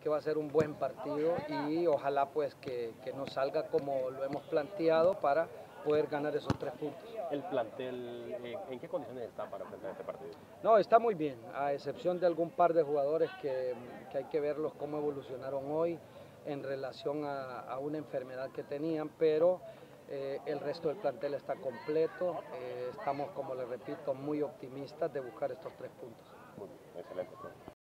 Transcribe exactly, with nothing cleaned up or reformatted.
que va a ser un buen partido y ojalá pues que, que nos salga como lo hemos planteado para poder ganar esos tres puntos. ¿El plantel eh, en qué condiciones está para enfrentar este partido? No, está muy bien, a excepción de algún par de jugadores que, que hay que verlos cómo evolucionaron hoy en relación a, a una enfermedad que tenían, pero eh, el resto del plantel está completo. Eh, estamos, como les repito, muy optimistas de buscar estos tres puntos. Muy bien, excelente.